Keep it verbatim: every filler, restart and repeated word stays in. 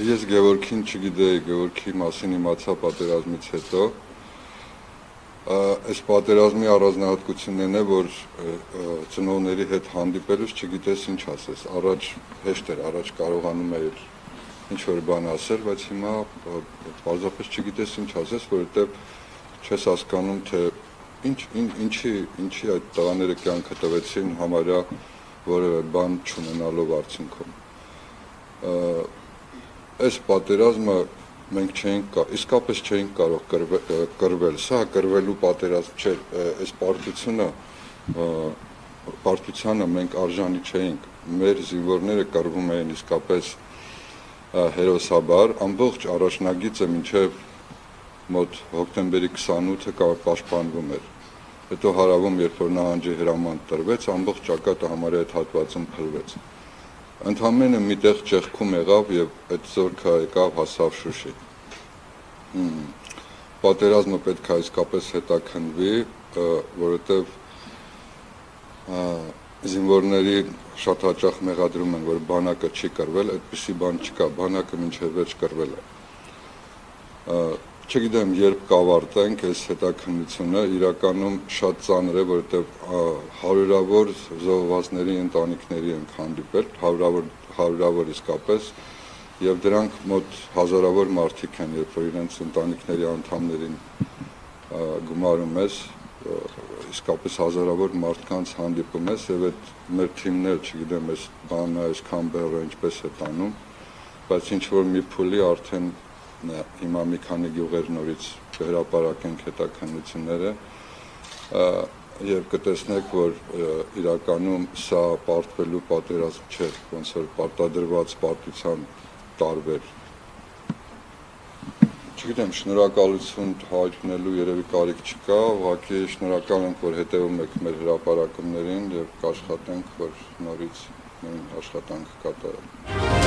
Ես Գևորգին չգիտեի, Գևորգի մասին իմացա պատերազմից հետո։ Այս պատերազմի առանձնահատկությունն է, որ ծնողների հետ հանդիպելուց չգիտես ինչ ասես։ Առաջ հեշտ էր, առաջ կարողանում էր ինչ-որ բան ասել, բայց հիմա պարզապես չգիտես ինչ ասես, որովհետև չես հասկանում, թե ինչի այդ տղաները կյանքը տվեցին համարյա որևէ բան չունենալով արդյունքում։ Այս պատերազմը մենք չէինք, իսկապես չէինք կարող կռվել, սա կռվելու պատերազմ չէր, այս պարտությունը, պարտությանը մենք արժանի չէինք, մեր զինվորները կռվում էին իսկապես հերոսաբար, ամբողջ առաջնագիծը մինչև մոտ հոկտեմբերի քսանութը պաշտպանվում էր, հետո հարավում, երբ որ նահանջի հրաման տրվեց, ամբողջ ճակատը համարյա այդ հատվածում փլվեց։ Ընդամենը մի տեղ ճեղքում եղավ և այդ զորքը եկավ հասավ Շուշի։ Պատերազմը պետք է իսկապես հետաքննվի, որովհետև զինվորների շատ հաճախ մեղադրում են, որ բանակը չի կռվել, այդպիսի բան չկա, բանակը մինչև վերջ կռվել է։ Չգիտեմ, երբ կավարտենք այս հետաքննությունը, իրականում շատ ծանր է, որովհետև հարյուրավոր զոհվածների ընտանիքների ենք հանդիպել, հարյուրավոր իսկապես, և դրանք մոտ հազարավոր մարդիկ են, երբ որ իրենց ընտանիքների անդամներին գումարում ես, իսկապես հազարավոր մարդկանց հանդիպում ես, և այդ մեր թիմն էլ, չգիտեմ, այս բանը, այսքան բեռը ինչպես է տանում, բայց ինչ-որ մի փուլի արդեն հիմա մի քանի գյուղեր նորից կհրապարակենք հետաքննությունները և կտեսնեք, որ իրականում սա պարտվելու պատերազմ չէ, ոնց որ պարտադրված պարտության տարբեր։ Չգիտեմ, շնորհակալություն հայտնելու երևի կարիք չկա, ուղղակի շնորհակալ ենք, որ հետևում եք մեր հրապարակումներին և կաշխատենք, որ նորից նույն աշխատանքը կատարել։